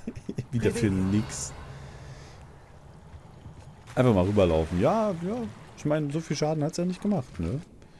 Wieder für nix. Einfach mal rüberlaufen. Ja, ja. Ich meine, so viel Schaden hat es ja nicht gemacht, ne?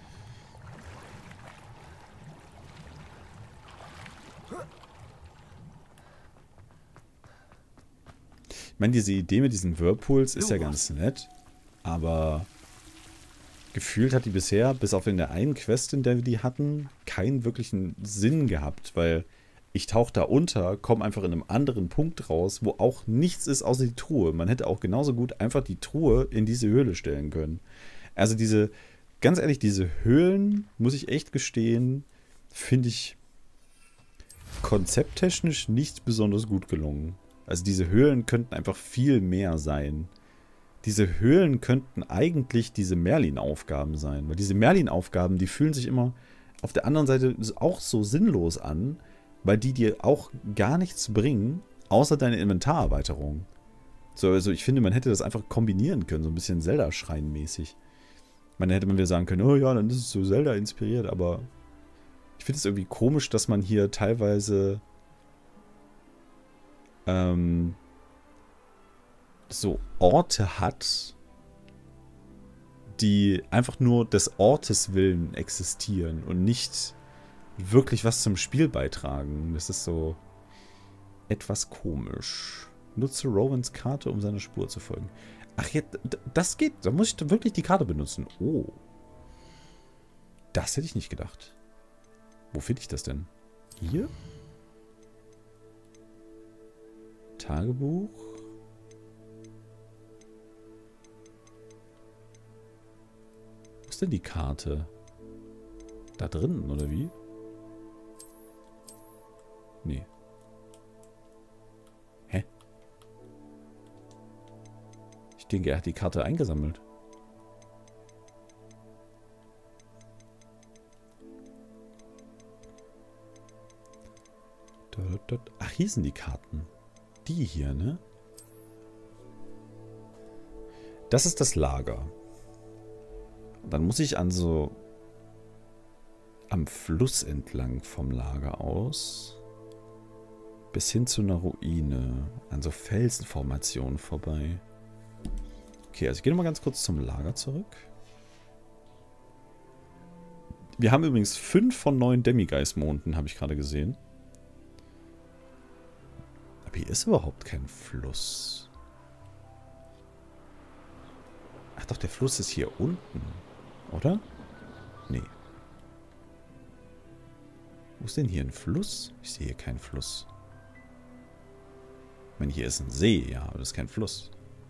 Ich meine, diese Idee mit diesen Whirlpools ist ja ganz nett. Aber gefühlt hat die bisher, bis auf in der einen Quest, in der wir die hatten, keinen wirklichen Sinn gehabt. Weil ich tauche da unter, komme einfach in einem anderen Punkt raus, wo auch nichts ist außer die Truhe. Man hätte auch genauso gut einfach die Truhe in diese Höhle stellen können. Also diese, ganz ehrlich, diese Höhlen, muss ich echt gestehen, finde ich konzepttechnisch nicht besonders gut gelungen. Also diese Höhlen könnten einfach viel mehr sein. Diese Höhlen könnten eigentlich diese Merlin-Aufgaben sein. Weil diese Merlin-Aufgaben, die fühlen sich immer auf der anderen Seite auch so sinnlos an, weil die dir auch gar nichts bringen, außer deine Inventarerweiterung. So, also ich finde, man hätte das einfach kombinieren können, so ein bisschen Zelda-Schrein-mäßig. Dann hätte man wieder sagen können, oh ja, dann ist es so Zelda inspiriert, aber ich finde es irgendwie komisch, dass man hier teilweise so Orte hat, die einfach nur des Ortes willen existieren und nicht wirklich was zum Spiel beitragen. Das ist so etwas komisch. Nutze Rowans Karte, um seiner Spur zu folgen. Ach ja, das geht. Da muss ich wirklich die Karte benutzen. Oh. Das hätte ich nicht gedacht. Wo finde ich das denn? Hier? Tagebuch? Wo ist denn die Karte? Da drin, oder wie? Nee. Hä? Ich denke, er hat die Karte eingesammelt. Ach, hier sind die Karten. Die hier, ne? Das ist das Lager. Dann muss ich am Fluss entlang vom Lager aus bis hin zu einer Ruine, an so Felsenformationen vorbei. Okay, also ich gehe nochmal ganz kurz zum Lager zurück. Wir haben übrigens 5 von 9 Demigeist-Monden, habe ich gerade gesehen. Aber hier ist überhaupt kein Fluss. Ach doch, der Fluss ist hier unten, oder? Nee. Wo ist denn hier ein Fluss? Ich sehe hier keinen Fluss. Ich meine, hier ist ein See, ja, aber das ist kein Fluss.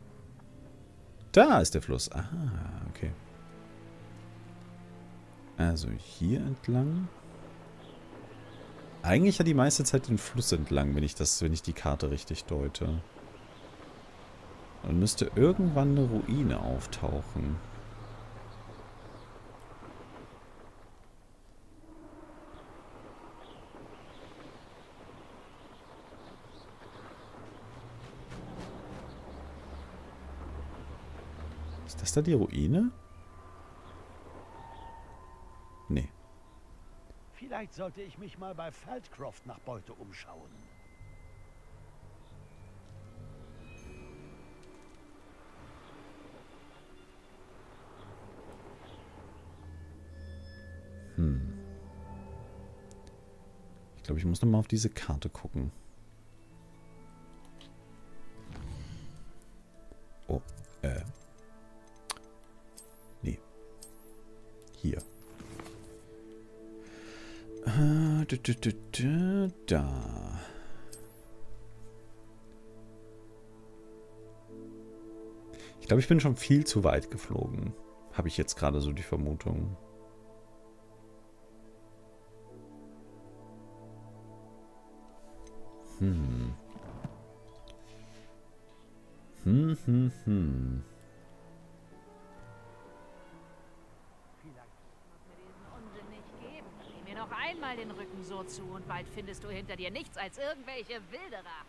Da ist der Fluss. Aha, okay. Also hier entlang. Eigentlich ja die meiste Zeit den Fluss entlang, wenn ich die Karte richtig deute. Dann müsste irgendwann eine Ruine auftauchen. Ist das da die Ruine? Nee. Vielleicht sollte ich mich mal bei Feldcroft nach Beute umschauen. Ich glaube, ich muss nochmal auf diese Karte gucken. Oh, nee. Hier. Da. Ich glaube, ich bin schon viel zu weit geflogen. Habe ich jetzt gerade so die Vermutung. Vielleicht wird mir diesen Unsinn nicht geben. Dreh mir noch einmal den Rücken so zu und bald findest du hinter dir nichts als irgendwelche Wilderer.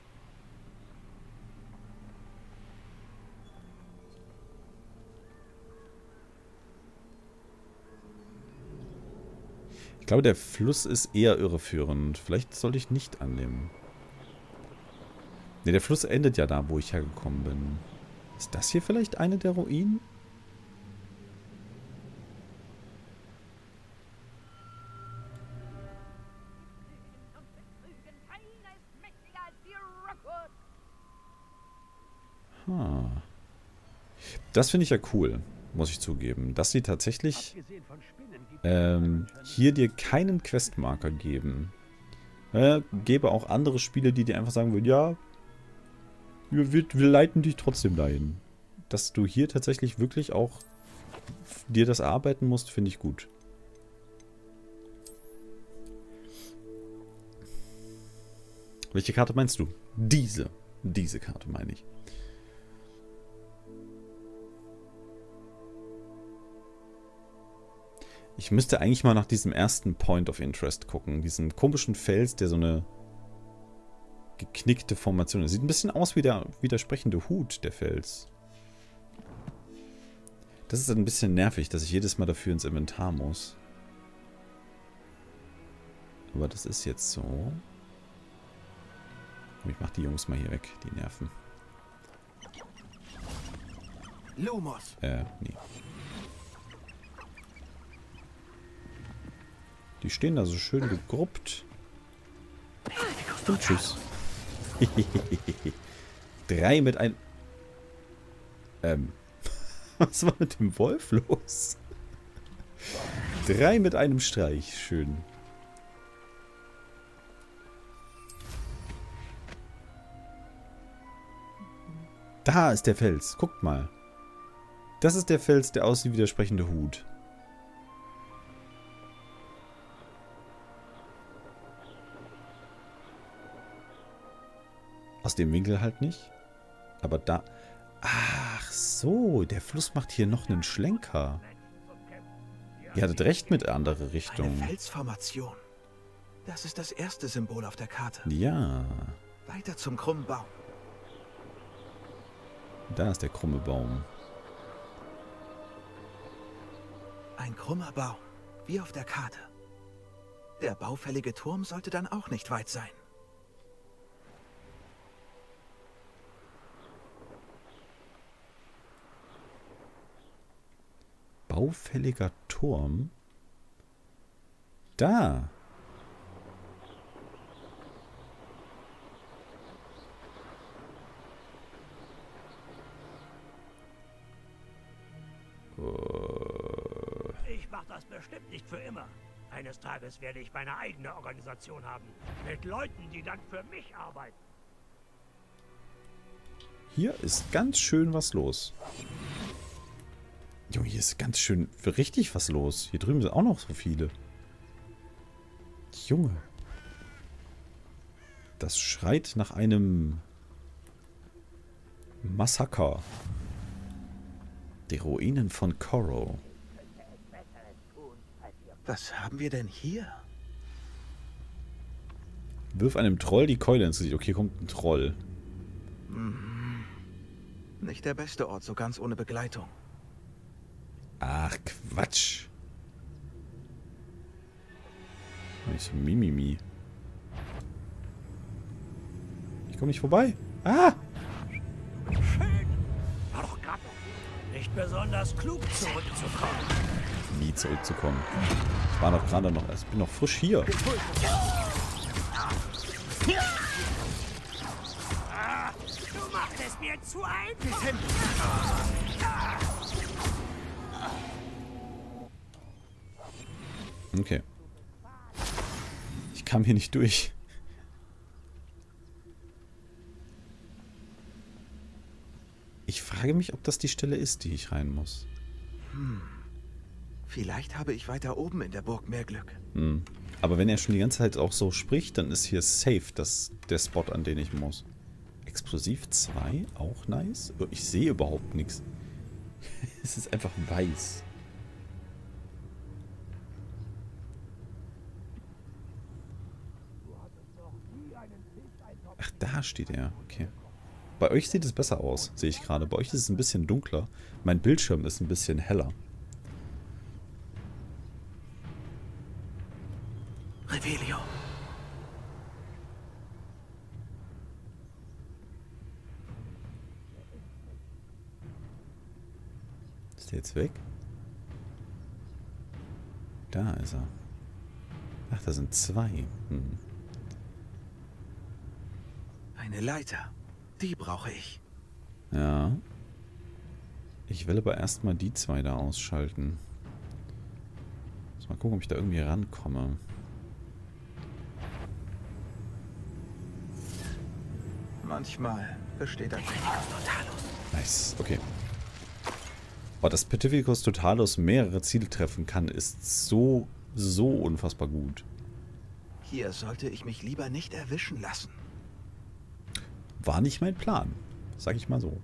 Ich glaube, der Fluss ist eher irreführend. Vielleicht sollte ich nicht annehmen. Ne, der Fluss endet ja da, wo ich hergekommen bin. Ist das hier vielleicht eine der Ruinen? Das finde ich ja cool, muss ich zugeben. Dass sie tatsächlich hier dir keinen Questmarker geben. Gäbe auch andere Spiele, die dir einfach sagen würden, ja, wir leiten dich trotzdem dahin. Dass du hier tatsächlich wirklich auch dir das erarbeiten musst, finde ich gut. Welche Karte meinst du? Diese. Diese Karte meine ich. Ich müsste eigentlich mal nach diesem ersten Point of Interest gucken. Diesen komischen Fels, der so eine geknickte Formation ist. Sieht ein bisschen aus wie der widersprechende Hut, der Fels. Das ist ein bisschen nervig, dass ich jedes Mal dafür ins Inventar muss. Aber das ist jetzt so. Ich mach die Jungs mal hier weg, die nerven. Lumos. Nee. Die stehen da so schön gegruppt. Und tschüss. 3 mit einem... Was war mit dem Wolf los? 3 mit einem Streich. Schön. Da ist der Fels. Guckt mal. Das ist der Fels, der aussieht wie der sprechende Hut. Aus dem Winkel halt nicht. Aber da... Ach so, der Fluss macht hier noch einen Schlenker. Ihr hattet recht mit andere Richtung. Eine Felsformation. Das ist das erste Symbol auf der Karte. Ja. Weiter zum krummen Baum. Da ist der krumme Baum. Ein krummer Baum, wie auf der Karte. Der baufällige Turm sollte dann auch nicht weit sein. Baufälliger Turm? Da. Ich mach das bestimmt nicht für immer. Eines Tages werde ich meine eigene Organisation haben. Mit Leuten, die dann für mich arbeiten. Hier ist ganz schön was los. Junge, hier ist ganz schön richtig was los. Hier drüben sind auch noch so viele. Junge. Das schreit nach einem Massaker. Die Ruinen von Corro. Was haben wir denn hier? Wirf einem Troll die Keule ins Gesicht. Okay, kommt ein Troll. Nicht der beste Ort, so ganz ohne Begleitung. Ach, Quatsch. Nicht so Mimimi. Ich komme nicht vorbei. Ah! Schön. War doch gerade nicht besonders klug, zurückzukommen. Nie zurückzukommen. Ich war doch gerade noch... Ich bin noch frisch hier. Du machst es mir zu einfach. Okay. Ich kam hier nicht durch. Ich frage mich, ob das die Stelle ist, die ich rein muss. Vielleicht habe ich weiter oben in der Burg mehr Glück. Aber wenn er schon die ganze Zeit auch so spricht, dann ist hier safe der Spot, an den ich muss. Explosiv 2, auch nice. Ich sehe überhaupt nichts. Es ist einfach weiß. Ach, da steht er. Okay. Bei euch sieht es besser aus, sehe ich gerade. Bei euch ist es ein bisschen dunkler. Mein Bildschirm ist ein bisschen heller. Revelio. der jetzt weg? Da ist er. Ach, da sind zwei. Hm. Eine Leiter. Die brauche ich. Ja. Ich will aber erstmal die zwei da ausschalten. Muss mal gucken, ob ich da irgendwie rankomme. Manchmal besteht ein Petrificus Totalus. Nice, okay. Oh, dass Petrificus Totalus mehrere Ziele treffen kann, ist so unfassbar gut. Hier sollte ich mich lieber nicht erwischen lassen. War nicht mein Plan. Sag ich mal so.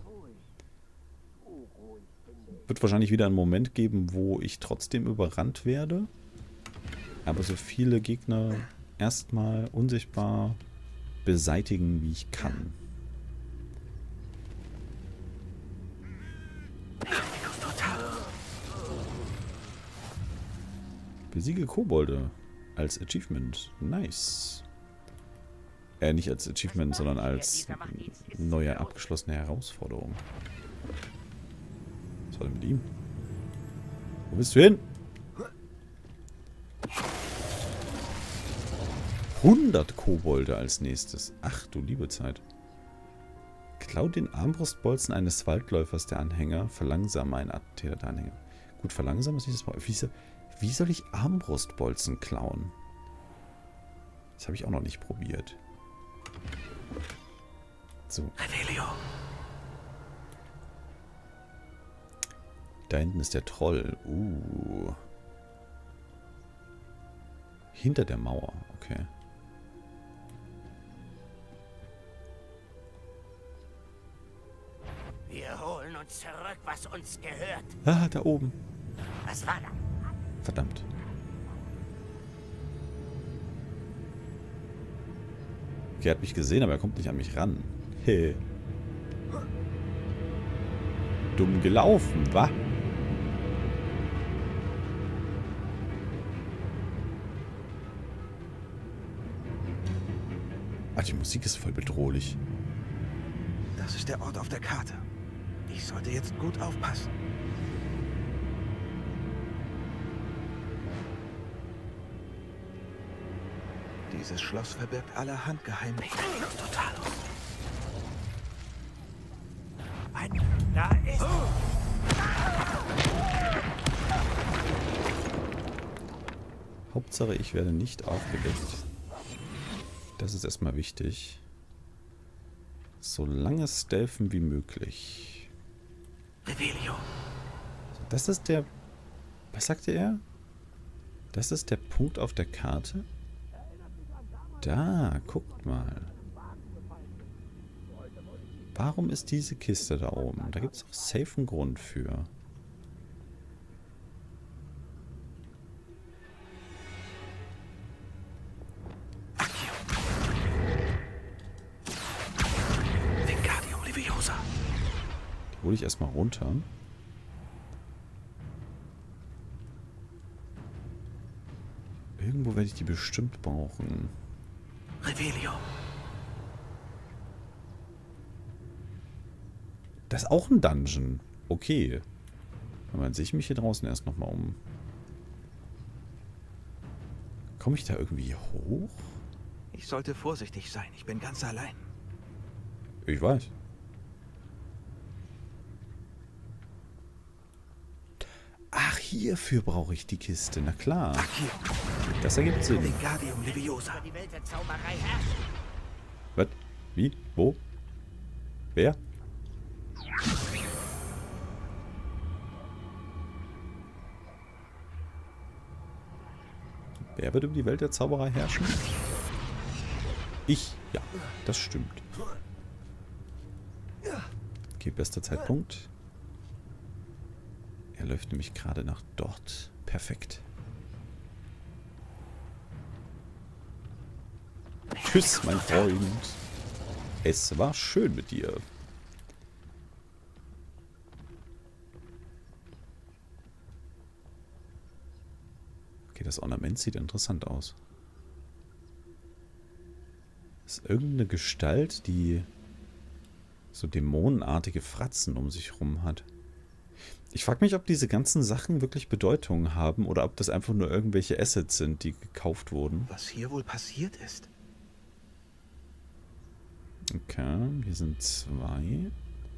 Wird wahrscheinlich wieder einen Moment geben, wo ich trotzdem überrannt werde. Aber so viele Gegner erstmal unsichtbar beseitigen, wie ich kann. Besiege Kobolde als Achievement. Nice. Nicht als Achievement, sondern als neue abgeschlossene Herausforderung. Was war denn mit ihm? Wo bist du hin? 100 Kobolde als nächstes. Ach du liebe Zeit. Klau den Armbrustbolzen eines Waldläufers der Anhänger. Verlangsame einen Attentäter der Anhänger. Gut, verlangsame ist nicht das Problem. Wie soll ich Armbrustbolzen klauen? Das habe ich auch noch nicht probiert. So. Revelio. Da hinten ist der Troll. Hinter der Mauer. Okay. Wir holen uns zurück, was uns gehört. Ah, da oben. Was war da? Verdammt. Okay, er hat mich gesehen, aber er kommt nicht an mich ran. Hey. Dumm gelaufen, wa? Ach, die Musik ist voll bedrohlich. Das ist der Ort auf der Karte. Ich sollte jetzt gut aufpassen. Dieses Schloss verbirgt allerhand Geheimnisse. Totalus. Da ist... Hauptsache, ich werde nicht aufgedeckt. Das ist erstmal wichtig. Solange stealthen wie möglich. Revelio. Das ist der... Was sagte er? Das ist der Punkt auf der Karte? Da, guckt mal. Warum ist diese Kiste da oben? Da gibt es auch safe einen Grund für. Wingardium Leviosa. Die hole ich erstmal runter. Irgendwo werde ich die bestimmt brauchen. Revelio. Das ist auch ein Dungeon. Okay. Dann sehe ich mich hier draußen erst nochmal um. Komme ich da irgendwie hoch? Ich sollte vorsichtig sein. Ich bin ganz allein. Ich weiß. Ach, hierfür brauche ich die Kiste. Na klar. Accio. Das ergibt Sinn. Wingardium Leviosa. Die Welt der Zauberei herrscht. Was? Wie? Wo? Wer? Wer wird über die Welt der Zauberei herrschen? Ich. Ja, das stimmt. Okay, bester Zeitpunkt. Er läuft nämlich gerade nach dort. Perfekt. Tschüss, mein Freund. Es war schön mit dir. Okay, das Ornament sieht interessant aus. Das ist irgendeine Gestalt, die so dämonenartige Fratzen um sich rum hat. Ich frage mich, ob diese ganzen Sachen wirklich Bedeutung haben oder ob das einfach nur irgendwelche Assets sind, die gekauft wurden. Was hier wohl passiert ist? Okay, hier sind 2.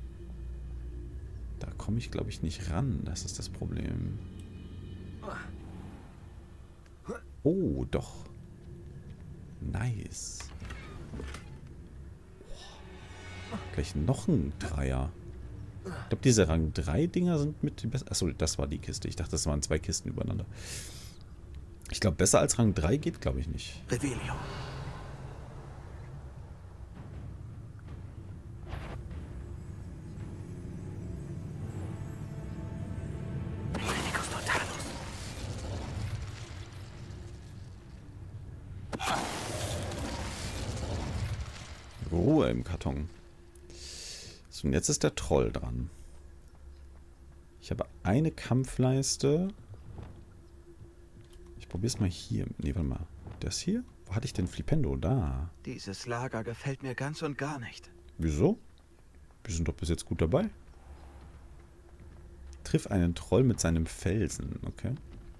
Da komme ich, glaube ich, nicht ran. Das ist das Problem. Oh, doch. Nice. Gleich noch ein Dreier. Ich glaube, diese Rang 3 Dinger sind mit den besten. Achso, das war die Kiste. Ich dachte, das waren 2 Kisten übereinander. Ich glaube, besser als Rang 3 geht, glaube ich, nicht. Revelio. Medicus Totalus. Ruhe im Karton. So, und jetzt ist der Troll dran. Ich habe eine Kampfleiste. Ich probiere es mal hier. Nee, warte mal. Das hier? Wo hatte ich denn Flipendo? Da. Dieses Lager gefällt mir ganz und gar nicht. Wieso? Wir sind doch bis jetzt gut dabei. Triff einen Troll mit seinem Felsen. Okay.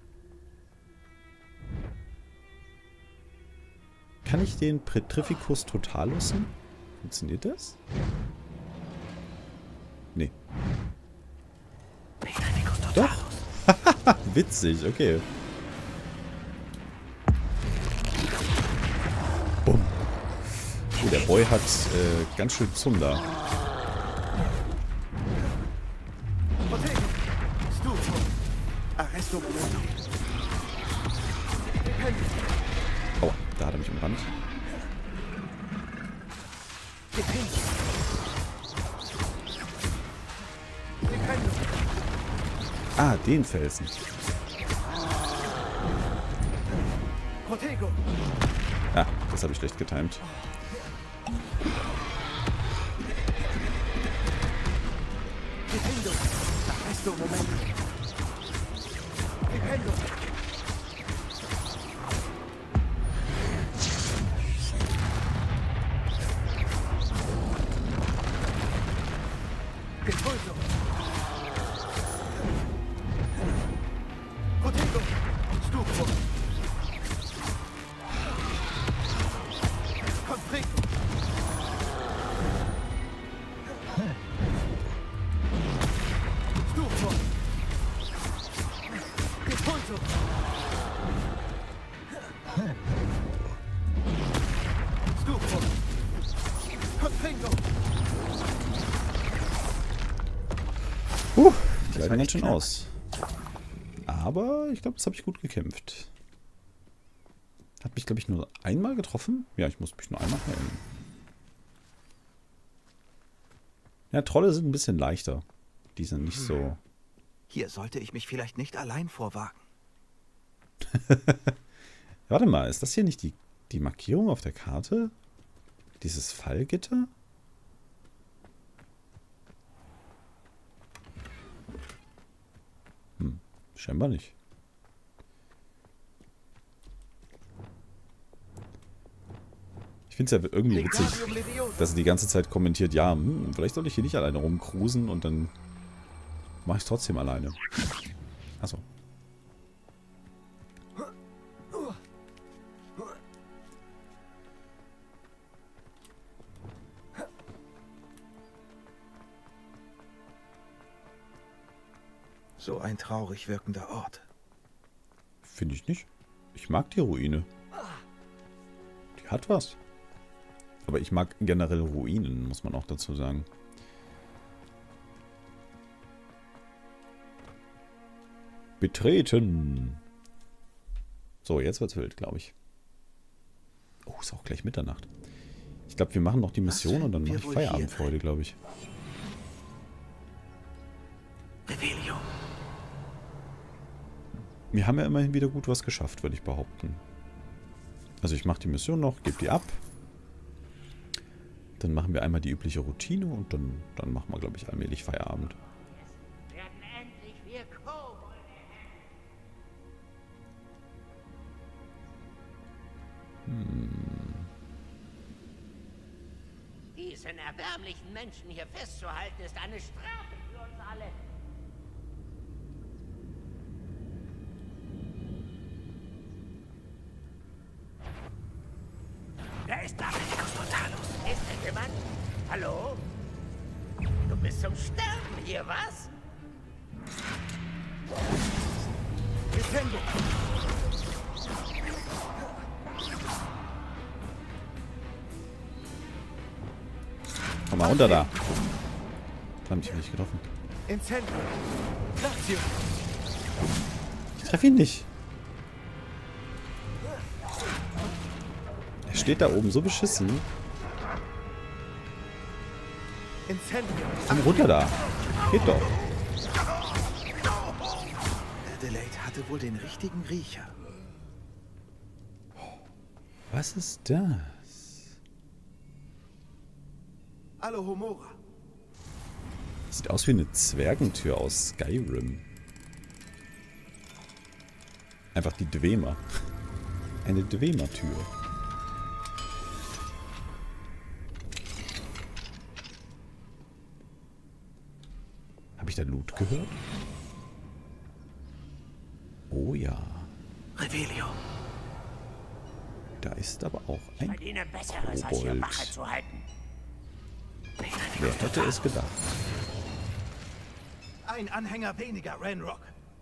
Kann ich den Petrificus Totalussen? Funktioniert das? Nee. Petrificus Doch. Totalus. Witzig, okay. Bumm. Oh, der Boy hat ganz schön Zunder. Protego. Stufo. Arresto Momento. Oh, da hat er mich umrannt. Ah, den Felsen. Protego. Ah, das habe ich schlecht getimt. Defendo. Arresto Momento. Defendo. Expulso. Protego. Stufo. Confringo. Stufo. Expulso. Stufo. Confringo. Die halten ganz schön aus. Aber ich glaube, das habe ich gut gekämpft. Hat mich, glaube ich, nur einmal getroffen? Ja, ich muss mich nur einmal heilen. Ja, Trolle sind ein bisschen leichter. Die sind nicht so... Hier sollte ich mich vielleicht nicht allein vorwagen. Warte mal, ist das hier nicht die Markierung auf der Karte? Dieses Fallgitter? Scheinbar nicht. Ich finde es ja irgendwie witzig, dass er die ganze Zeit kommentiert, ja, vielleicht sollte ich hier nicht alleine rumcruisen und dann mache ich es trotzdem alleine. Achso. So ein traurig wirkender Ort. Finde ich nicht. Ich mag die Ruine. Die hat was. Aber ich mag generell Ruinen, muss man auch dazu sagen. Betreten. So, jetzt wird's wild, glaube ich. Oh, ist auch gleich Mitternacht. Ich glaube, wir machen noch die Mission und dann mache ich Feierabend für heute, glaube ich. Revelio. Wir haben ja immerhin wieder gut was geschafft, würde ich behaupten. Also ich mache die Mission noch, gebe die ab. Dann machen wir einmal die übliche Routine und dann machen wir, glaube ich, allmählich Feierabend. Werden endlich wir Kobolde. Diesen erbärmlichen Menschen hier festzuhalten, ist eine Strafe für uns alle. Hallo? Du bist zum Sterben hier, was? Defendo! Komm mal runter da. Verdammt, ich hab nicht getroffen. Incendio! Lazio! Ich treffe ihn nicht. Er steht da oben so beschissen. Incendio! Komm runter da. Geht doch. Adelaide hatte wohl den richtigen Riecher. Was ist das? Alohomora! Sieht aus wie eine Zwergentür aus Skyrim. Einfach die Dwemer. Eine Dwemer-Tür. Habe ich da Loot gehört? Oh ja. Revelio! Da ist aber auch ein Verdiene Besseres, als hier Wache Kobold. zu halten. Wer hätte es gedacht? Ein Anhänger weniger, Ranrock!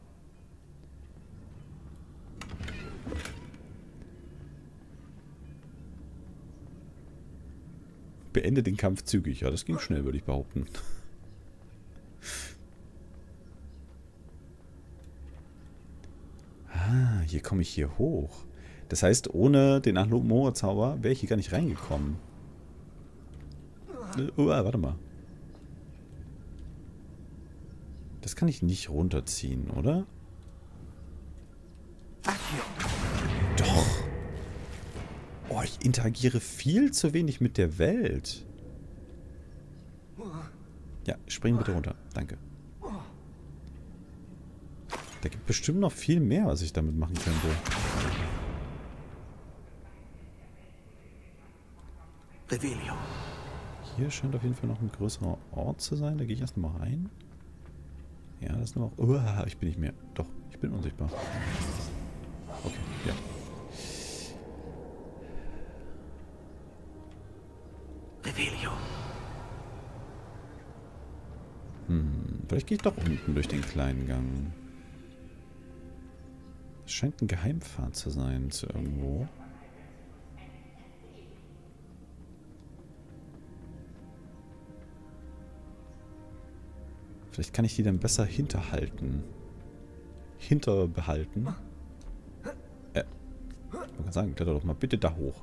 Beende den Kampf zügig. Ja, das ging schnell, würde ich behaupten. Ah, hier komme ich hier hoch. Das heißt, ohne den Alohomora-Zauber wäre ich hier gar nicht reingekommen. Warte mal. Das kann ich nicht runterziehen, oder? Doch. Oh, ich interagiere viel zu wenig mit der Welt. Ja, spring bitte runter. Danke. Da gibt bestimmt noch viel mehr, was ich damit machen könnte. Revelio! Hier scheint auf jeden Fall noch ein größerer Ort zu sein. Da gehe ich erst mal rein. Ja, das ist noch... ich bin nicht mehr... Doch, ich bin unsichtbar. Okay, ja. Revelio! Vielleicht gehe ich doch unten durch den kleinen Gang. Es scheint ein Geheimpfad zu sein, zu irgendwo. Vielleicht kann ich die dann besser hinterhalten. Hinterbehalten. Man kann sagen, kletter doch mal bitte da hoch.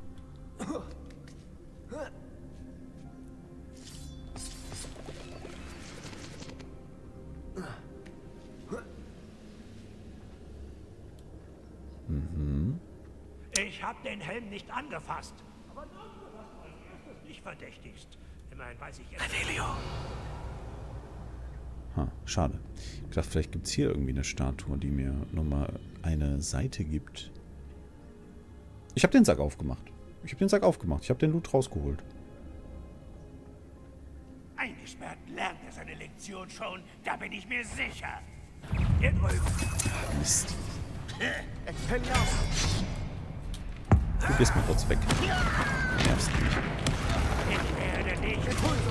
Ich hab den Helm nicht angefasst. Aber danke, dass du als erstes nicht verdächtigst. Immerhin weiß ich jetzt... Revelio! Schade. Ich dachte, vielleicht gibt es hier irgendwie eine Statue, die mir nochmal eine Seite gibt. Ich habe den Sack aufgemacht. Ich habe den Loot rausgeholt. Eingesperrt lernt er seine Lektion schon, da bin ich mir sicher. Hier drüben. Mist. Expelliarmus! Du gehst mal kurz weg. Nervst mich. Ich werde nicht...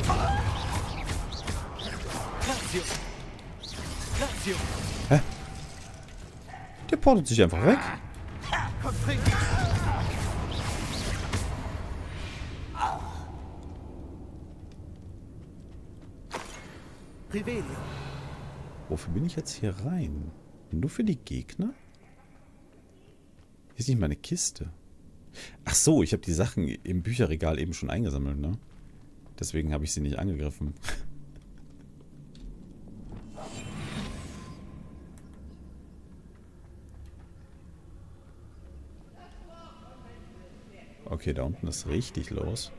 Lazio! Lazio! Hä? Der portet sich einfach weg. Constricti! Revelio! Wofür bin ich jetzt hier rein? Nur für die Gegner? Hier ist nicht meine Kiste. Ach so, ich habe die Sachen im Bücherregal eben schon eingesammelt, ne? Deswegen habe ich sie nicht angegriffen. Okay, da unten ist richtig los.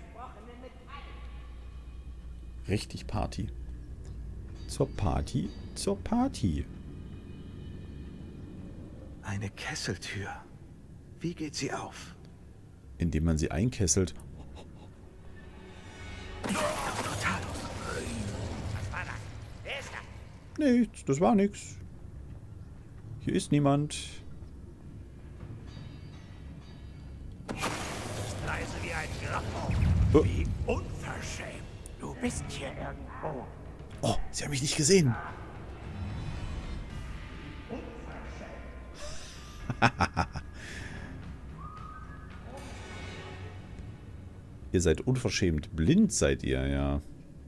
Richtig Party. Zur Party, zur Party. Eine Kesseltür. Wie geht sie auf? Indem man sie einkesselt. Was war das? Wer ist das? Nichts, das war nix. Hier ist niemand. Leise wie ein Grab. Oh. Wie unverschämt. Du bist hier irgendwo. Oh, sie haben mich nicht gesehen. Ihr seid unverschämt blind, seid ihr, ja.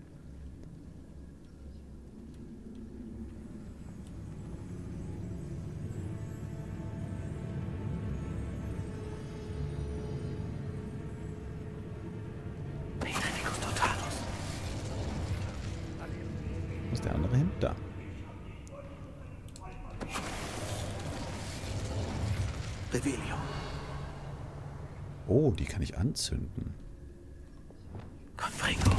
Wo ist der andere hin? Da. Revelio. Oh, die kann ich anzünden. Confringo.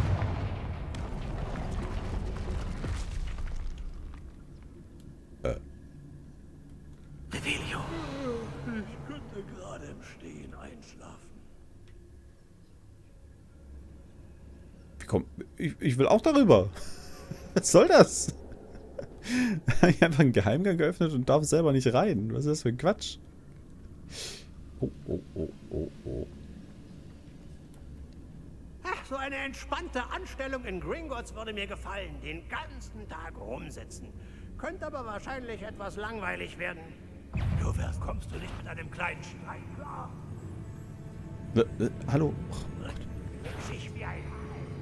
Revelio. Ich könnte gerade im Stehen einschlafen. Wie kommt... Ich will auch darüber. Was soll das? Ich habe einfach einen Geheimgang geöffnet und darf selber nicht rein. Was ist das für ein Quatsch? Oh, oh, oh, oh, oh. Ach, so eine entspannte Anstellung in Gringotts würde mir gefallen. Den ganzen Tag rumsitzen. Könnte aber wahrscheinlich etwas langweilig werden. Du wirst, kommst du nicht mit einem kleinen Schrein klar? Hallo? Sich wie ein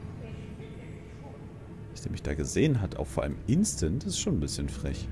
Dass der mich da gesehen hat, auch vor allem instant, ist schon ein bisschen frech.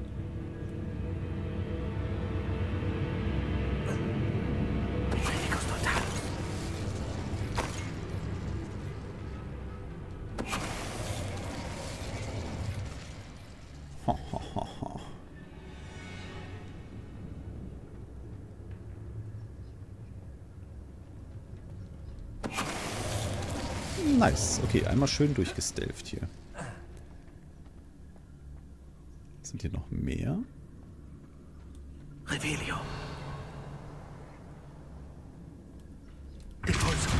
Nice. Okay, einmal schön durchgestelft hier. Sind hier noch mehr? Revelio. Impulso.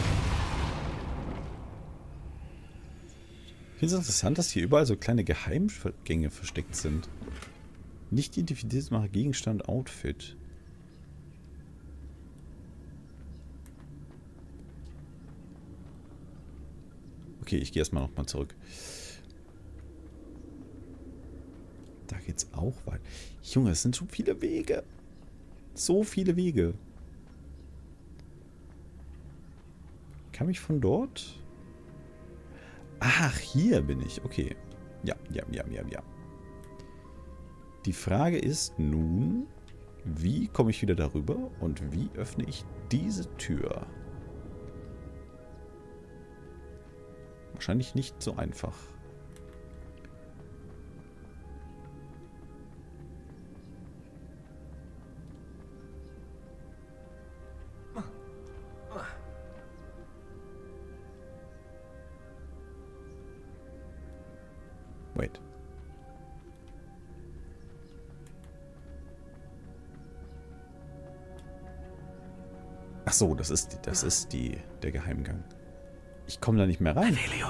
Ich finde es interessant, dass hier überall so kleine Geheimgänge versteckt sind. Nicht identifiziert mache Gegenstand Outfit. Okay, ich gehe erstmal nochmal zurück. Da geht's auch weiter. Junge, es sind so viele Wege. So viele Wege. Kam ich von dort? Ach, hier bin ich. Okay. Ja. Die Frage ist nun, wie komme ich wieder darüber und wie öffne ich diese Tür? Wahrscheinlich nicht so einfach. Wait. Ach so, das ist der Geheimgang. Ich komme da nicht mehr rein. Revelio.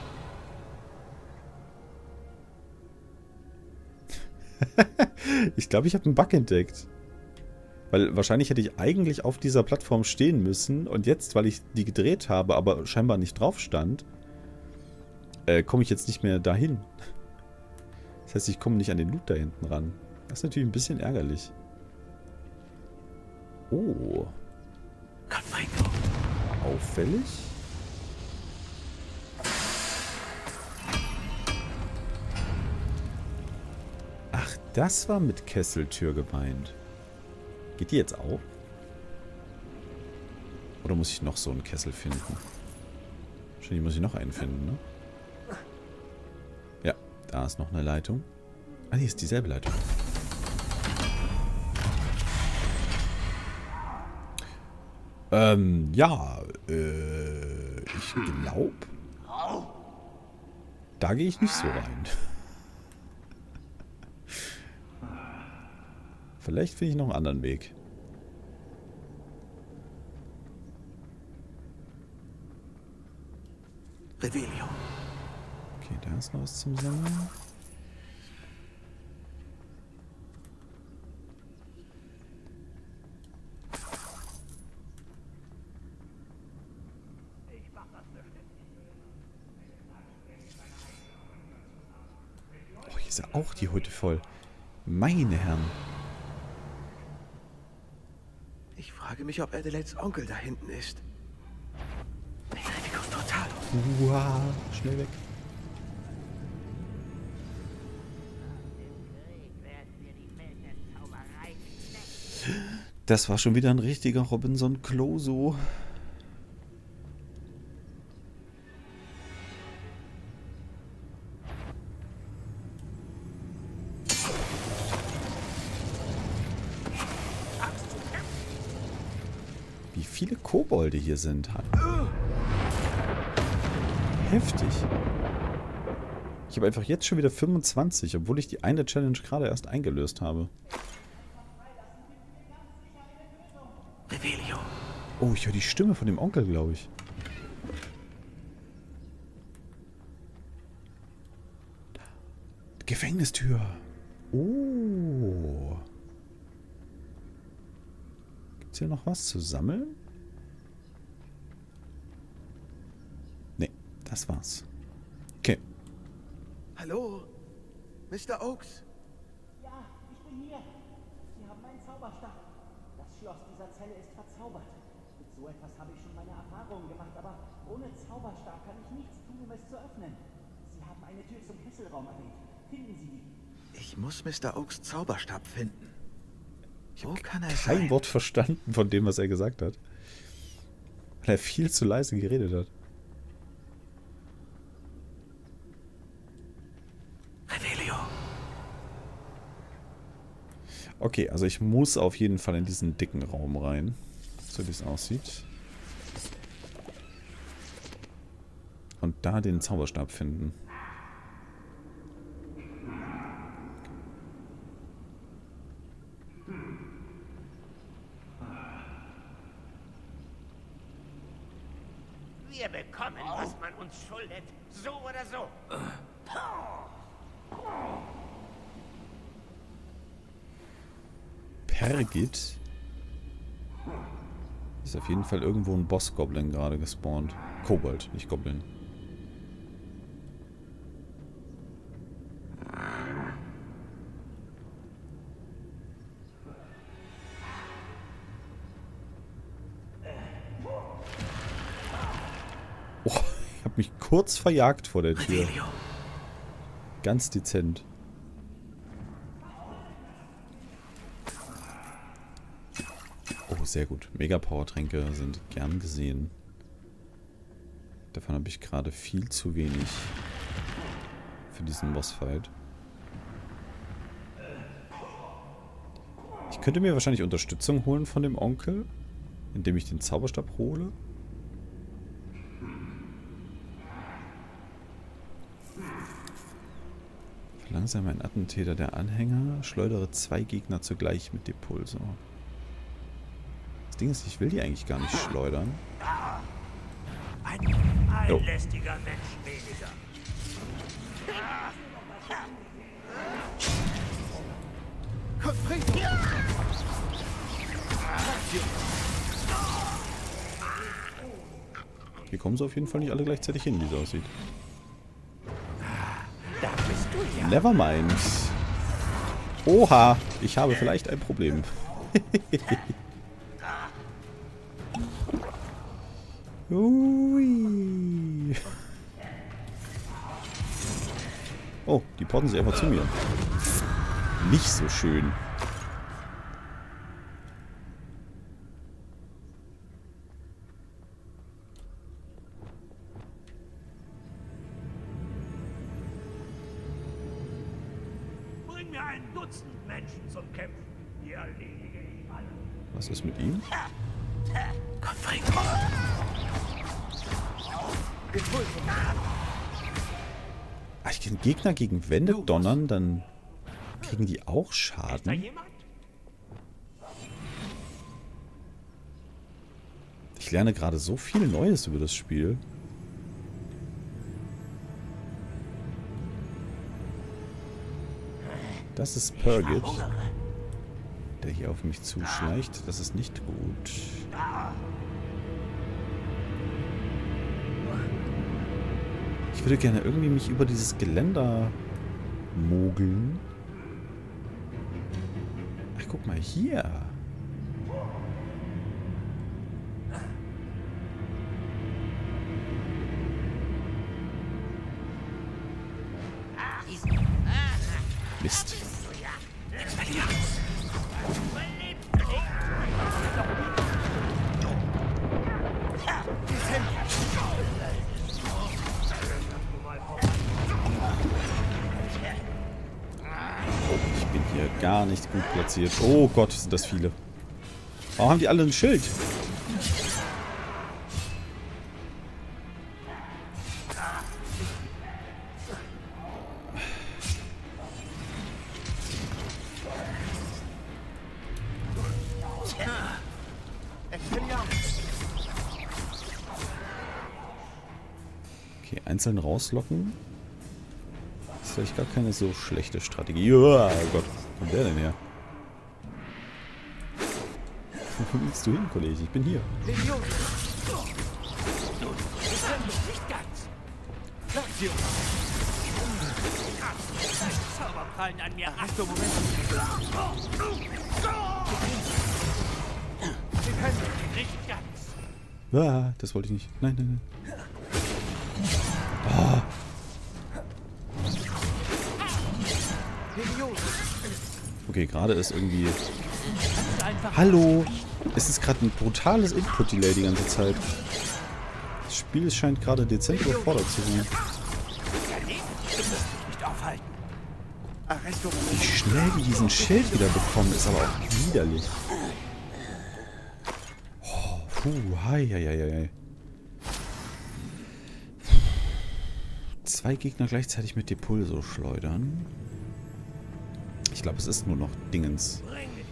Ich glaube, ich habe einen Bug entdeckt. Weil wahrscheinlich hätte ich eigentlich auf dieser Plattform stehen müssen und jetzt, weil ich die gedreht habe, aber scheinbar nicht drauf stand, komme ich jetzt nicht mehr dahin. Das heißt, ich komme nicht an den Loot da hinten ran. Das ist natürlich ein bisschen ärgerlich. Oh. Confringo. Auffällig. Ach, das war mit Kesseltür gemeint. Geht die jetzt auf? Oder muss ich noch so einen Kessel finden? Wahrscheinlich muss ich noch einen finden, ne? Ja, da ist noch eine Leitung. Ah, nee, ist dieselbe Leitung. Ja, ich glaube, da gehe ich nicht so rein. Vielleicht finde ich noch einen anderen Weg. Revelio. Okay, da ist noch was zum Sammeln. Ist ja auch die Hütte voll. Meine Herren. Ich frage mich, ob Adelaides Onkel da hinten ist. Ich rede total. Wow, schnell weg. Das war schon wieder ein richtiger Robinson Crusoe. Wie viele Kobolde hier sind. Heftig. Ich habe einfach jetzt schon wieder 25, obwohl ich die eine Challenge gerade erst eingelöst habe. Revelio. Oh, ich höre die Stimme von dem Onkel, glaube ich. Gefängnistür. Oh. Gibt's hier noch was zu sammeln? Nee, das war's. Okay. Hallo? Mr. Oakes? Ja, ich bin hier. Sie haben einen Zauberstab. Das Schloss dieser Zelle ist verzaubert. Mit so etwas habe ich schon meine Erfahrungen gemacht, aber ohne Zauberstab kann ich nichts tun, um es zu öffnen. Sie haben eine Tür zum Kesselraum erwähnt. Finden Sie die. Ich muss Mr. Oakes Zauberstab finden. Wo kann er Kein sein? Wort verstanden von dem, was er gesagt hat. Weil er viel zu leise geredet hat. Revelio. Okay, also ich muss auf jeden Fall in diesen dicken Raum rein. So wie es aussieht. Und da den Zauberstab finden. Wir bekommen, was man uns schuldet. So oder so. Pergit. Ist auf jeden Fall irgendwo ein Boss-Goblin gerade gespawnt. Kobold, nicht Goblin. Oh, ich habe mich kurz verjagt vor der Tür. Revelio. Ganz dezent. Oh, sehr gut. Mega-Power-Tränke sind gern gesehen. Davon habe ich gerade viel zu wenig für diesen Bossfight. Ich könnte mir wahrscheinlich Unterstützung holen von dem Onkel, indem ich den Zauberstab hole. Verlangsame ein Attentäter der Anhänger, schleudere 2 Gegner zugleich mit Depulsor. Das Ding ist, ich will die eigentlich gar nicht schleudern. Ein Jo. lästiger Mensch weniger. Hier kommen sie auf jeden Fall nicht alle gleichzeitig hin, wie es aussieht. Da bist du ja. Nevermind. Oha, ich habe vielleicht ein Problem. Ui. Oh, die porten sich einfach zu mir. Nicht so schön. Bring mir ein Dutzend Menschen zum Kämpfen. Die erledige ich alle. Was ist mit ihm? Gottfried. Ah, ich kann Gegner gegen Wände donnern, dann kriegen die auch Da Schaden. jemand? Ich lerne gerade so viel Neues über das Spiel. Das ist Pergit, der hier auf mich zuschleicht. Das ist nicht gut. Ich würde gerne irgendwie mich über dieses Geländer mogeln. Ach, guck mal hier. Mist. Ich bin hier gar nicht gut platziert. Oh Gott, sind das viele. Warum haben die alle ein Schild? Okay, einzeln rauslocken. Das ist vielleicht gar keine so schlechte Strategie. Oh Gott, wo kommt der denn her? Wo willst du hin, Kollege? Ich bin hier. Zauberprallen an mir. Achtung, Moment. Sie können nicht ganz. Ah, das wollte ich nicht. Nein, nein, nein. Ah. Okay, gerade ist irgendwie... Hallo! Es ist gerade ein brutales Input-Delay die ganze Zeit. Das Spiel scheint gerade dezent überfordert zu sein. Wie schnell die diesen Schild wieder bekommen, ist aber auch widerlich. Oh, puh, hei, hei, hei, hei. 2 Gegner gleichzeitig mit Depulso schleudern. Ich glaube, es ist nur noch Dingens.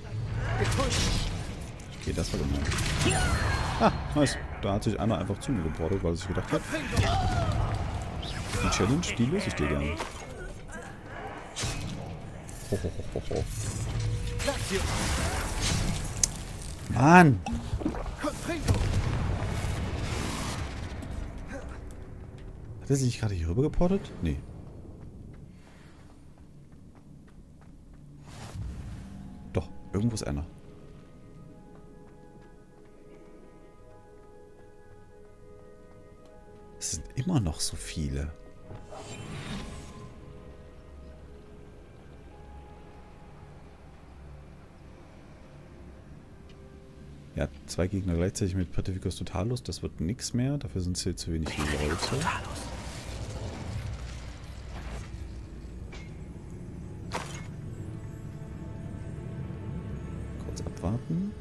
Okay, das war gemein. Ah, nice. Da hat sich einer einfach zu mir geportet, weil er sich gedacht hat. Die Challenge, die löse ich dir gerne. Ho, ho, ho, ho, ho. Mann! Hat er sich gerade hier rüber geportet? Nee. Doch, irgendwo ist einer. Es sind immer noch so viele. Ja, 2 Gegner gleichzeitig mit Pacificus Totalus, das wird nichts mehr. Dafür sind es hier zu wenig Leute. Kurz abwarten.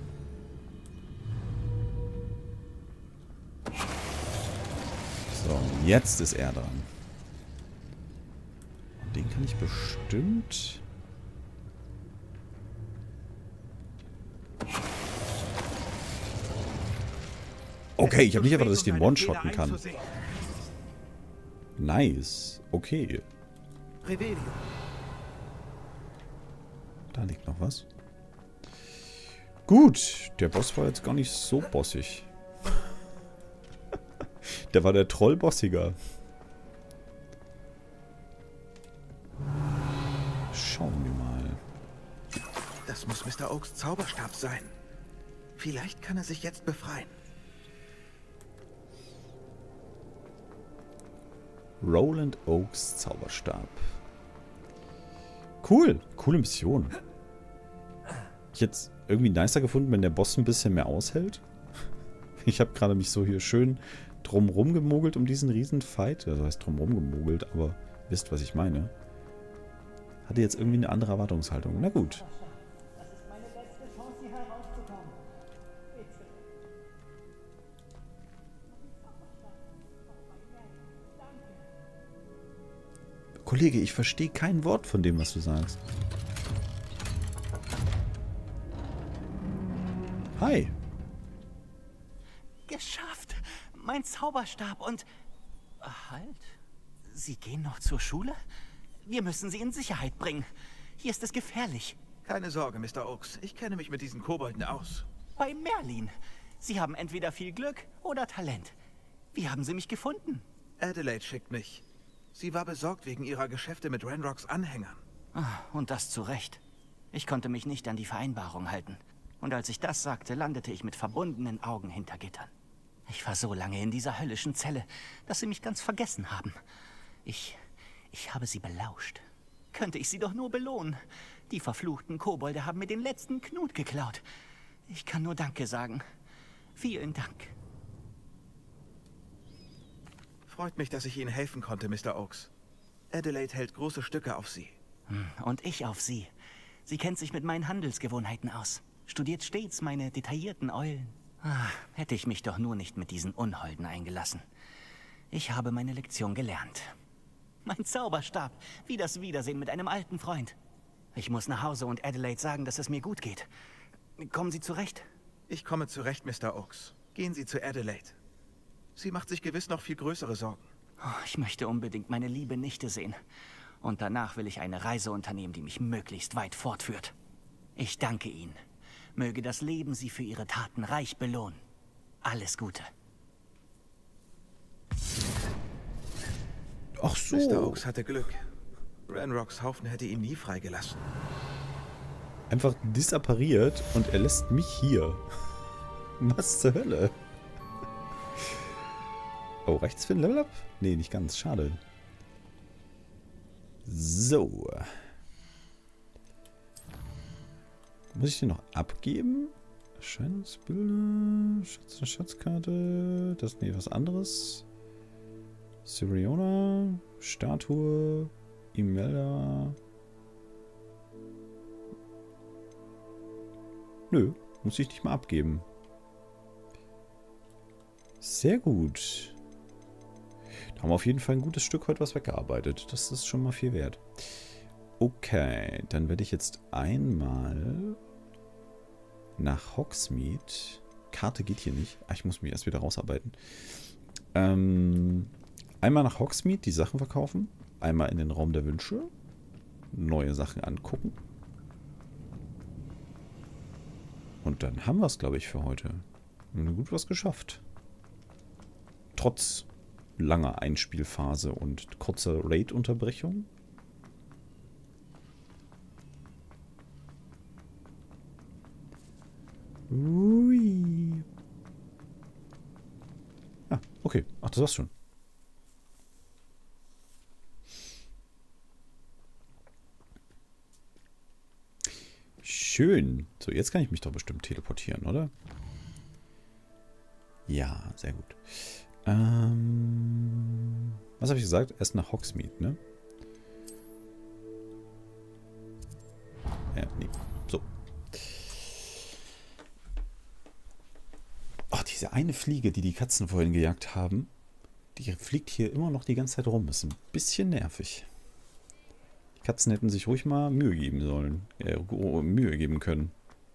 So, und jetzt ist er dran. Und den kann ich bestimmt... Okay, ich habe nicht erwartet, dass ich den one-shotten kann. Nice. Okay. Da liegt noch was. Gut. Der Boss war jetzt gar nicht so bossig. Der war der Troll bossiger. Schauen wir mal. Das muss Mr. Oaks Zauberstab sein. Vielleicht kann er sich jetzt befreien. Roland Oaks Zauberstab. Cool. Coole Mission. Ich hätte es irgendwie nicer gefunden, wenn der Boss ein bisschen mehr aushält. Ich habe gerade mich so hier schön drumrum gemogelt um diesen Riesenfight. Also heißt drumrum gemogelt, aber wisst, was ich meine. Hatte jetzt irgendwie eine andere Erwartungshaltung. Na gut. Das ist meine letzte Chance, hier herauszukommen. Bitte. Kollege, ich verstehe kein Wort von dem, was du sagst. Hi. Geschafft! Mein Zauberstab und... Halt. Sie gehen noch zur Schule? Wir müssen sie in Sicherheit bringen. Hier ist es gefährlich. Keine Sorge, Mr. Oaks. Ich kenne mich mit diesen Kobolden aus. Bei Merlin. Sie haben entweder viel Glück oder Talent. Wie haben Sie mich gefunden? Adelaide schickt mich. Sie war besorgt wegen ihrer Geschäfte mit Ranrocks Anhängern. Und das zu Recht. Ich konnte mich nicht an die Vereinbarung halten. Und als ich das sagte, landete ich mit verbundenen Augen hinter Gittern. Ich war so lange in dieser höllischen Zelle, dass sie mich ganz vergessen haben. Ich habe sie belauscht. Könnte ich sie doch nur belohnen. Die verfluchten Kobolde haben mir den letzten Knut geklaut. Ich kann nur Danke sagen. Vielen Dank. Freut mich, dass ich Ihnen helfen konnte, Mr. Oakes. Adelaide hält große Stücke auf Sie. Und ich auf sie. Sie kennt sich mit meinen Handelsgewohnheiten aus. Studiert stets meine detaillierten Eulen. Hätte ich mich doch nur nicht mit diesen Unholden eingelassen. Ich habe meine Lektion gelernt. Mein Zauberstab, wie das Wiedersehen mit einem alten Freund. Ich muss nach Hause und Adelaide sagen, dass es mir gut geht. Kommen Sie zurecht? Ich komme zurecht, Mr. Oakes. Gehen Sie zu Adelaide. Sie macht sich gewiss noch viel größere Sorgen. Ich möchte unbedingt meine liebe Nichte sehen. Und danach will ich eine Reise unternehmen, die mich möglichst weit fortführt. Ich danke Ihnen. Möge das Leben Sie für Ihre Taten reich belohnen. Alles Gute. Ach so. Mr. Oakes hatte Glück. Ranrocks Haufen hätte ihn nie freigelassen. Einfach disappariert und er lässt mich hier. Was zur Hölle? Oh, reicht's für ein Level-Up? Nee, nicht ganz. Schade. So. Muss ich den noch abgeben? Erscheinungsbilder, Schatzkarte, das, nee, was anderes. Siriona, Statue, Imelda. Nö, muss ich nicht mal abgeben. Sehr gut. Da haben wir auf jeden Fall ein gutes Stück heute was weggearbeitet. Das ist schon mal viel wert. Okay, dann werde ich jetzt einmal nach Hogsmeade. Karte geht hier nicht. Ich muss mich erst wieder rausarbeiten. Einmal nach Hogsmeade die Sachen verkaufen. Einmal in den Raum der Wünsche. Neue Sachen angucken. Und dann haben wir es, glaube ich, für heute. Wir haben gut was geschafft. Trotz langer Einspielphase und kurzer Raid-Unterbrechung. Ui. Ah, okay. Ach, das war's schon. Schön. So, jetzt kann ich mich doch bestimmt teleportieren, oder? Ja, sehr gut. Was habe ich gesagt? Erst nach Hogsmeade, ne? Ja, nee. So. Ach, diese eine Fliege, die die Katzen vorhin gejagt haben, die fliegt hier immer noch die ganze Zeit rum. Ist ein bisschen nervig. Die Katzen hätten sich ruhig mal Mühe geben sollen. Mühe geben können.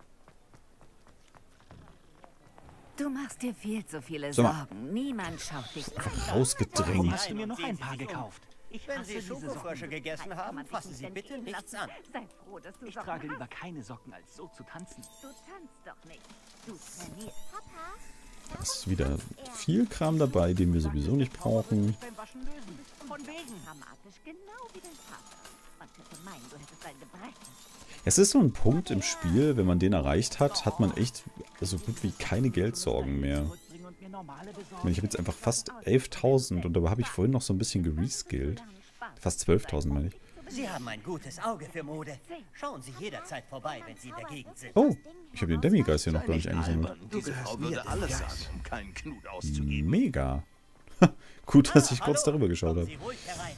Du machst dir viel zu viele Sag mal. Sorgen. Niemand schaut dich an. Rausgedrängt. Hast du mir noch ein paar gekauft? Ich Wenn hasse Sie diese Schokofrösche Socken. gegessen haben, fassen Sie bitte nichts an. Sei froh, dass du Ich Socken trage hast. lieber keine Socken, als so zu tanzen. Du tanzt doch nicht. Du trainierst. Da ist wieder viel Kram dabei, den wir sowieso nicht brauchen. Beim Waschen lösen. Von wegen. Dramatisch, genau wie dein Vater. Man könnte meinen, du hättest ein Gebrechen. Es ist so ein Punkt im Spiel, wenn man den erreicht hat, hat man echt so gut wie keine Geldsorgen mehr. Ich meine, ich habe jetzt einfach fast 11.000 und dabei habe ich vorhin noch so ein bisschen gereskillt. Fast 12.000 meine ich. Sie haben ein gutes Auge für Mode. Schauen Sie jederzeit vorbei, wenn Sie in der Gegend sind. Oh, ich habe den Demigeist hier noch gar nicht eingesammelt. Albern. Diese Frau würde alles sagen, um keinen Knut auszugeben. Mega. Gut, dass ich kurz darüber geschaut Kommen habe. Sie ruhig herein.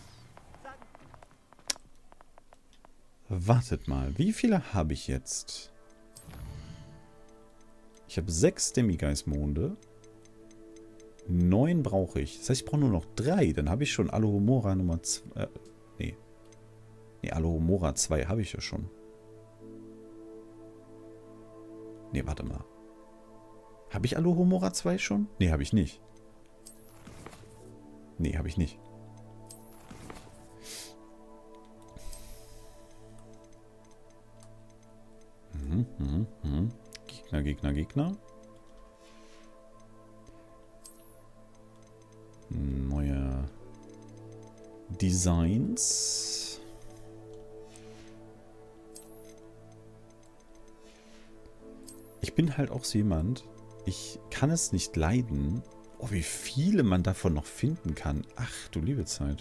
Wartet mal, wie viele habe ich jetzt? Ich habe 6 Demigeist-Monde. 9 brauche ich. Das heißt, ich brauche nur noch 3. Dann habe ich schon Alohomora Nummer 2. Nee, Alohomora 2 habe ich ja schon. Nee, warte mal. Habe ich Alohomora 2 schon? Nee, habe ich nicht. Nee, habe ich nicht. Gegner. Neuer Designs. Ich bin halt auch so jemand, ich kann es nicht leiden. Oh, wie viele man davon noch finden kann. Ach, du liebe Zeit.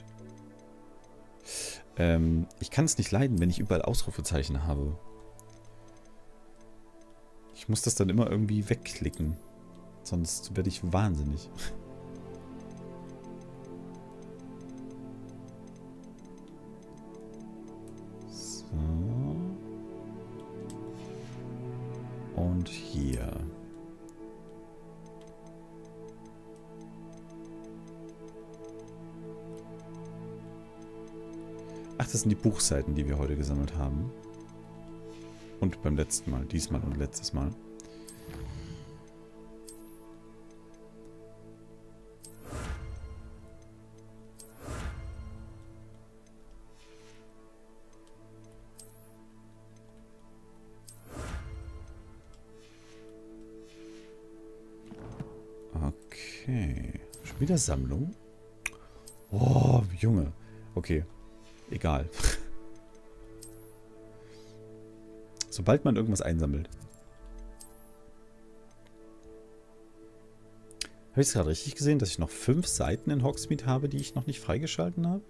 Ich kann es nicht leiden, wenn ich überall Ausrufezeichen habe. Ich muss das dann immer irgendwie wegklicken. Sonst werde ich wahnsinnig. So. Und hier. Ach, das sind die Buchseiten, die wir heute gesammelt haben. Und beim letzten Mal. Diesmal und letztes Mal. Okay. Schon wieder Sammlung? Oh, Junge. Okay. Egal. Sobald man irgendwas einsammelt. Habe ich es gerade richtig gesehen, dass ich noch 5 Seiten in Hogsmeade habe, die ich noch nicht freigeschalten habe?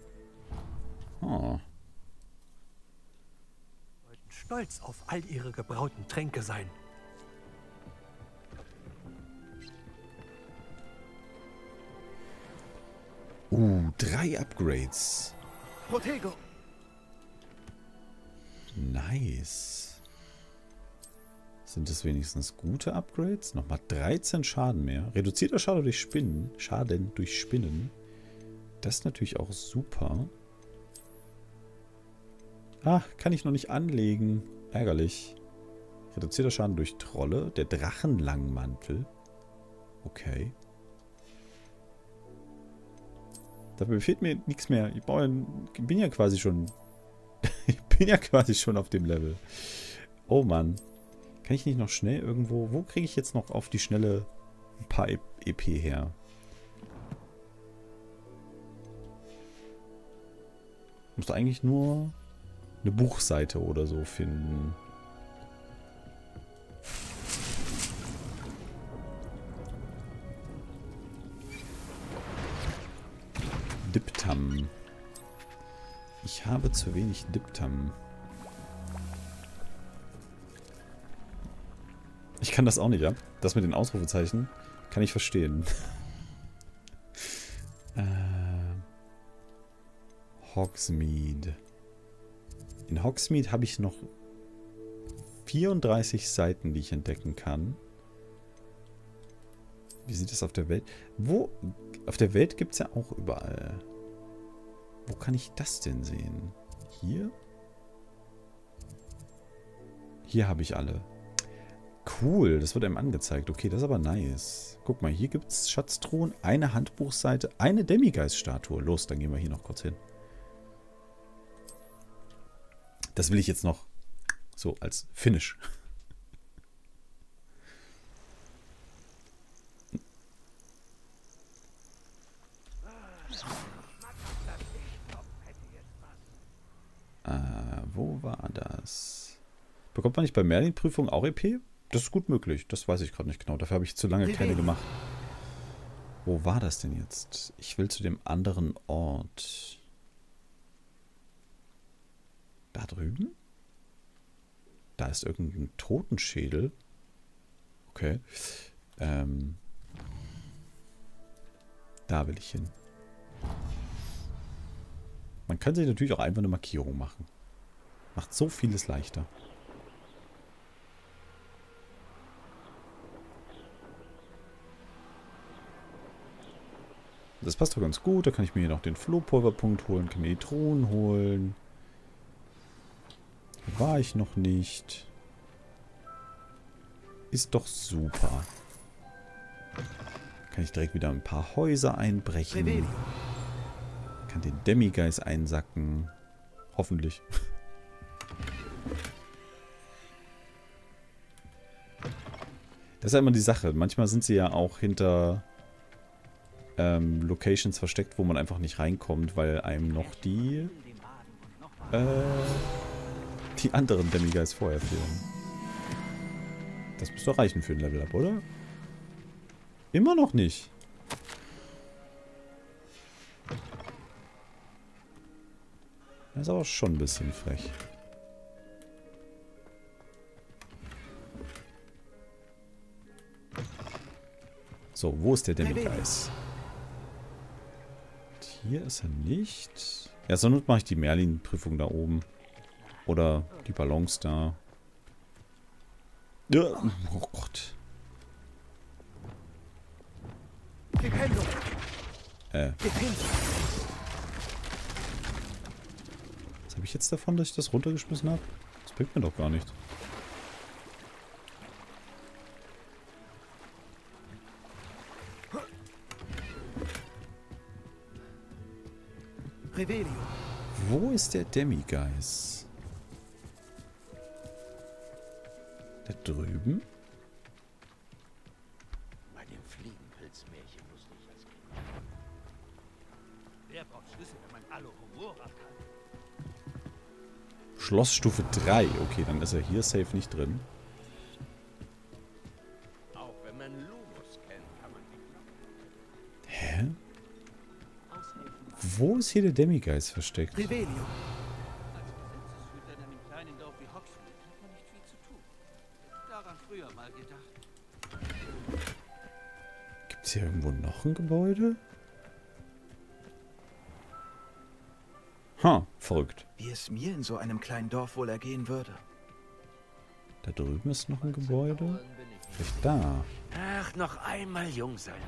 Oh. Sollten stolz auf all ihre gebrauten Tränke sein. 3 Upgrades. Protego. Nice. Sind das wenigstens gute Upgrades? Nochmal 13 Schaden mehr. Reduzierter Schaden durch Spinnen. Schaden durch Spinnen. Das ist natürlich auch super. Ah, kann ich noch nicht anlegen. Ärgerlich. Reduzierter Schaden durch Trolle. Der Drachenlangmantel. Okay. Dabei fehlt mir nichts mehr. Ich bin ja quasi schon... ich bin ja quasi schon auf dem Level. Oh Mann. Kann ich nicht noch schnell irgendwo... Wo kriege ich jetzt noch auf die Schnelle ein paar EP her? Ich muss eigentlich nur eine Buchseite oder so finden. Diptam. Ich habe zu wenig Diptam. Ich kann das auch nicht, ja? Das mit den Ausrufezeichen kann ich verstehen. Hogsmeade. In Hogsmeade habe ich noch 34 Seiten, die ich entdecken kann. Wie sieht es auf der Welt? Wo? Auf der Welt gibt es ja auch überall. Wo kann ich das denn sehen? Hier? Hier habe ich alle. Cool, das wird einem angezeigt. Okay, das ist aber nice. Guck mal, hier gibt es Schatztruhen, eine Handbuchseite, eine Demigeist-Statue. Los, dann gehen wir hier noch kurz hin. Das will ich jetzt noch so als Finish. Wo war das? Bekommt man nicht bei Merlin-Prüfungen auch EP? Das ist gut möglich. Das weiß ich gerade nicht genau. Dafür habe ich zu lange keine gemacht. Wo war das denn jetzt? Ich will zu dem anderen Ort. Da drüben? Da ist irgendein Totenschädel. Okay. Da will ich hin. Man kann sich natürlich auch einfach eine Markierung machen. Macht so vieles leichter. Das passt doch ganz gut. Da kann ich mir hier noch den Flohpulverpunkt holen, kann mir die Truhen holen. Hier war ich noch nicht. Ist doch super. Kann ich direkt wieder ein paar Häuser einbrechen. Kann den Demigeist einsacken. Hoffentlich. Das ist ja immer die Sache. Manchmal sind sie ja auch hinter Locations versteckt, wo man einfach nicht reinkommt, weil einem noch die anderen Demigeist vorher fehlen. Das müsste doch reichen für ein Level-Up, oder? Immer noch nicht. Das ist aber schon ein bisschen frech. So, wo ist der Demigeist? Hier ist er nicht. Ja, sonst mache ich die Merlin-Prüfung da oben. Oder die Ballons da. Ja. Oh Gott. Was habe ich jetzt davon, dass ich das runtergeschmissen habe? Das bringt mir doch gar nichts. Revelio. Wo ist der Demigeist? Da drüben? Bei dem Fliegenpilzmärchen wusste ich als Kind. Wer braucht Schlüssel, wenn man Alohomora kann? Schlossstufe 3. Okay, dann ist er hier safe nicht drin. Auch wenn man Lumos kennt, kann man nicht. Hä? Wo ist hier der Demigeist versteckt? Revelio. Als Gesetzeshüter in einem kleinen Dorf wie Hogsmeade hat man nicht viel zu tun. Daran früher mal gedacht. Gibt es hier irgendwo noch ein Gebäude? Ha, verrückt. Wie es mir in so einem kleinen Dorf wohl ergehen würde. Da drüben ist noch ein Gebäude. Vielleicht da. Ach, noch einmal jung sein.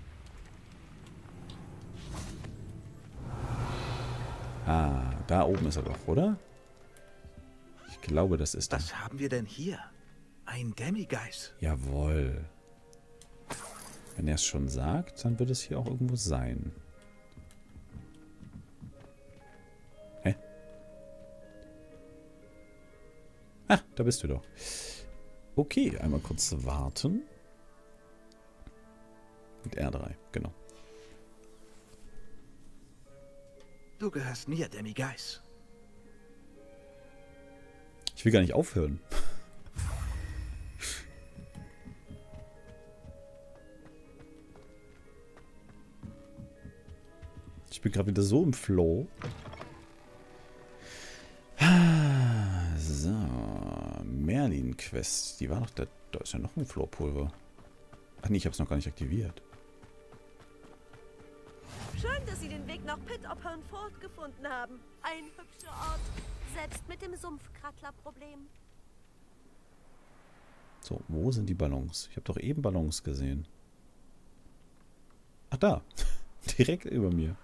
Ah, da oben ist er doch, oder? Ich glaube, das ist das. Was haben wir denn hier? Ein Demigeist. Jawohl. Wenn er es schon sagt, dann wird es hier auch irgendwo sein. Hä? Ah, da bist du doch. Okay, einmal kurz warten. Mit R3, genau. Du gehörst mir, Demigeist. Ich will gar nicht aufhören. Ich bin gerade wieder so im Flow. So. Merlin-Quest. Die war noch da. Da ist ja noch ein Florpulver. Ach nee, ich habe es noch gar nicht aktiviert. Schön, dass Sie den Weg nach Pit Ophern Fort gefunden haben. Ein hübscher Ort, selbst mit dem Sumpfkrattler-Problem. So, wo sind die Ballons? Ich habe doch eben Ballons gesehen. Ach, da. Direkt über mir.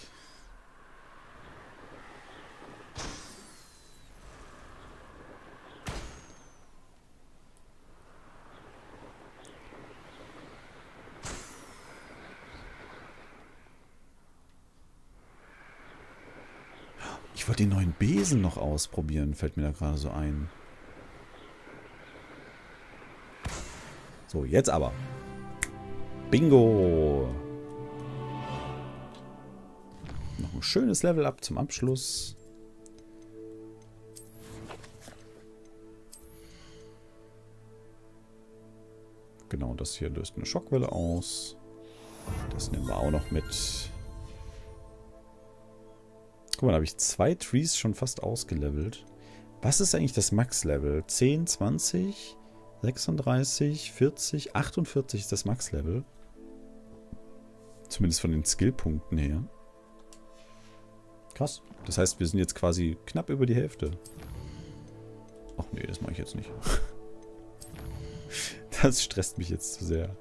Ich wollte den neuen Besen noch ausprobieren, fällt mir da gerade so ein. So, jetzt aber. Bingo! Noch ein schönes Level-Up zum Abschluss. Genau, das hier löst eine Schockwelle aus. Das nehmen wir auch noch mit. Guck mal, da habe ich 2 Trees schon fast ausgelevelt. Was ist eigentlich das Max-Level? 10, 20, 36, 40, 48 ist das Max-Level. Zumindest von den Skillpunkten her. Krass. Das heißt, wir sind jetzt quasi knapp über die Hälfte. Ach nee, das mache ich jetzt nicht. Das stresst mich jetzt zu sehr.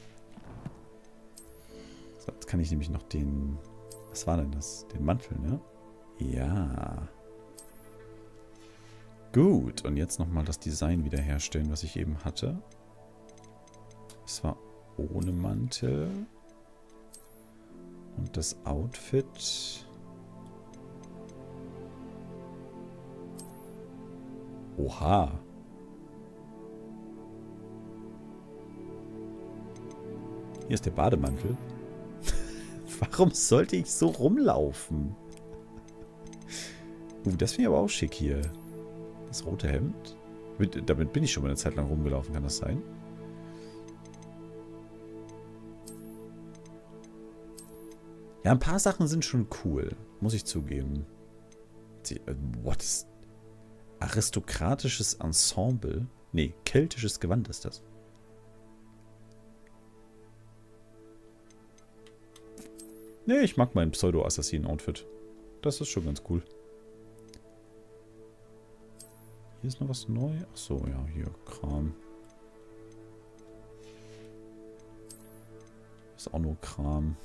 So, jetzt kann ich nämlich noch den... Was war denn das? Den Mantel, ne? Ja. Gut, und jetzt nochmal das Design wiederherstellen, was ich eben hatte. Es war ohne Mantel. Und das Outfit. Oha. Hier ist der Bademantel. Warum sollte ich so rumlaufen? Das finde ich aber auch schick hier. Das rote Hemd. Damit bin ich schon mal eine Zeit lang rumgelaufen, kann das sein? Ja, ein paar Sachen sind schon cool. Muss ich zugeben. What? Aristokratisches Ensemble? Nee, keltisches Gewand ist das. Nee, ich mag mein Pseudo-Assassinen-Outfit. Das ist schon ganz cool. Hier ist noch was neu. Achso, ja, hier, Kram. Ist auch nur Kram.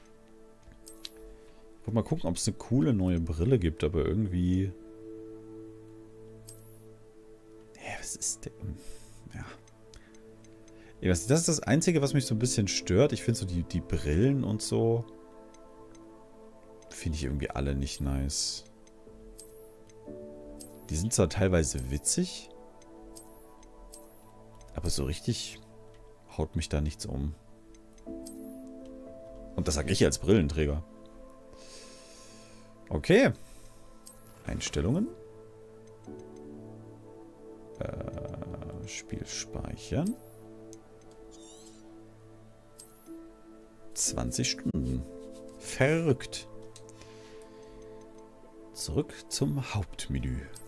Ich wollte mal gucken, ob es eine coole neue Brille gibt, aber irgendwie... Ja, was ist denn... Ja. Das ist das Einzige, was mich so ein bisschen stört. Ich finde so die Brillen und so... Finde ich irgendwie alle nicht nice. Die sind zwar teilweise witzig, aber so richtig haut mich da nichts um. Und das sage ich als Brillenträger. Okay. Einstellungen. Spiel speichern. 20 Stunden. Verrückt. Zurück zum Hauptmenü.